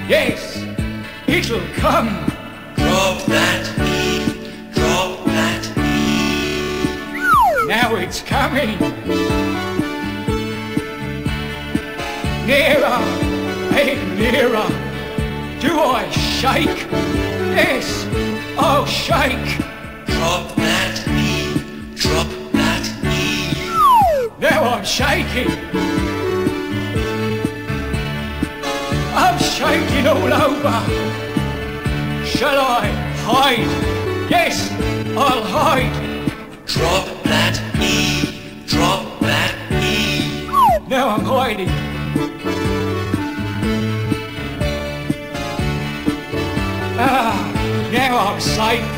Yes, it'll come. Drop that E, drop that E. Now it's coming. Nearer and nearer. Do I shake? Yes, I'll shake. Drop that E, drop that E. Now I'm shaking. I'm shaking all over. Shall I hide? Yes, I'll hide. Drop that E, drop that E. Now I'm hiding. Ah, now I'm safe.